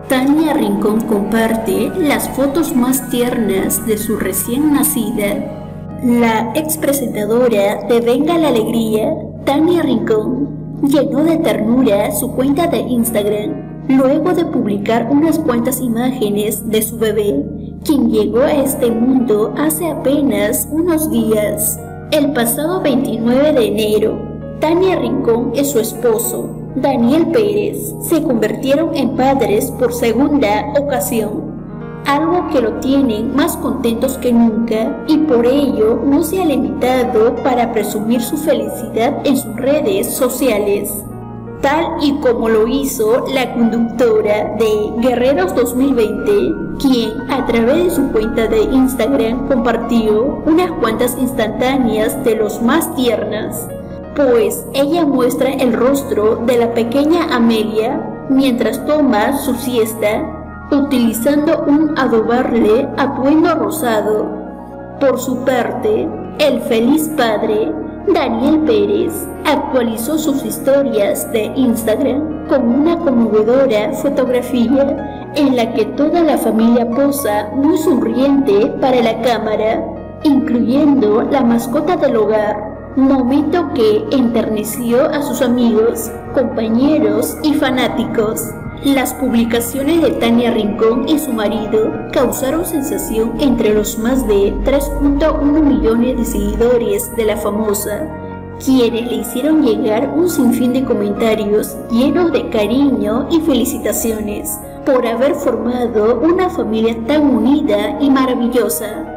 Tania Rincón comparte las fotos más tiernas de su recién nacida. La expresentadora de Venga la Alegría, Tania Rincón, llenó de ternura su cuenta de Instagram luego de publicar unas cuantas imágenes de su bebé, quien llegó a este mundo hace apenas unos días. El pasado 29 de enero, Tania Rincón y su esposo, Daniel Pérez, se convirtieron en padres por segunda ocasión, algo que lo tienen más contentos que nunca, y por ello no se ha limitado para presumir su felicidad en sus redes sociales, tal y como lo hizo la conductora de Guerreros 2020, quien a través de su cuenta de Instagram compartió unas cuantas instantáneas de los más tiernas, pues ella muestra el rostro de la pequeña Amelia mientras toma su siesta, utilizando un adorable atuendo rosado. Por su parte, el feliz padre, Daniel Pérez, actualizó sus historias de Instagram con una conmovedora fotografía en la que toda la familia posa muy sonriente para la cámara, incluyendo la mascota del hogar, momento que enterneció a sus amigos, compañeros y fanáticos. Las publicaciones de Tania Rincón y su marido causaron sensación entre los más de 3.1 millones de seguidores de la famosa, quienes le hicieron llegar un sinfín de comentarios llenos de cariño y felicitaciones por haber formado una familia tan unida y maravillosa.